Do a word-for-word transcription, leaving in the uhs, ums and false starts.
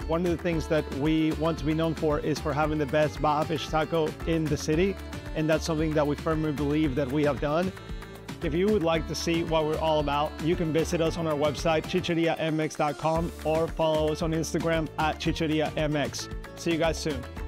One of the things that we want to be known for is for having the best Baja Fish Taco in the city, and that's something that we firmly believe that we have done. If you would like to see what we're all about, you can visit us on our website, chicheria m x dot com, or follow us on Instagram at chicheria m x. See you guys soon.